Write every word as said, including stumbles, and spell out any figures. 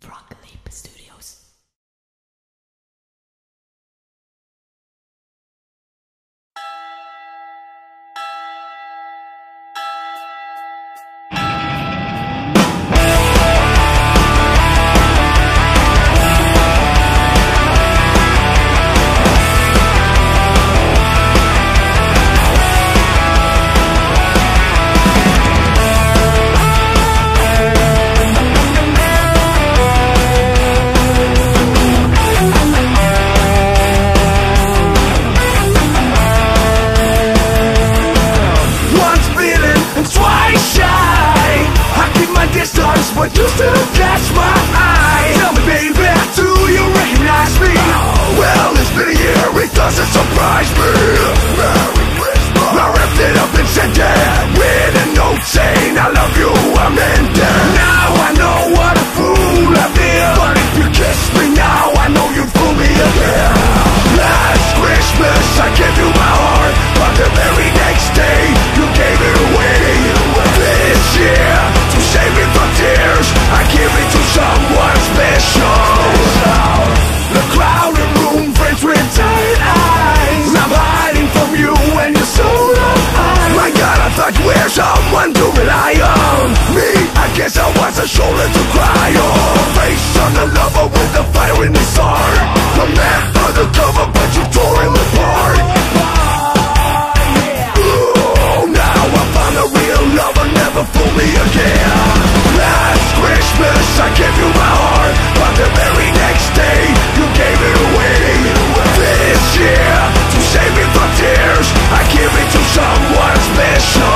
Frog Leap Studios. But you still catch my eye. Tell me, baby, do you recognize me? Well, it's been a year, it doesn't surprise me. Merry Christmas. I wrapped it up and sent it with a note saying I love you, I'm in there. Now I know what a fool I've been, but if you kiss me now, I know you fool me again. Last Christmas I gave you my heart, but the very next day you gave it away. This year, to save me from tears, I give it to someone special. The crowded room, friends with tired eyes. I'm hiding from you and you're so alive. My God, I thought you were someone to rely on. Me, I guess I was a shoulder to cry on. Face on the lover with the fire in his heart. The man undercover, but you tore him apart. Oh, now I found a real lover, never fool me again. Last Christmas I gave you my heart, but the very next day you gave it away. This year, to save me from tears, I give it to someone special.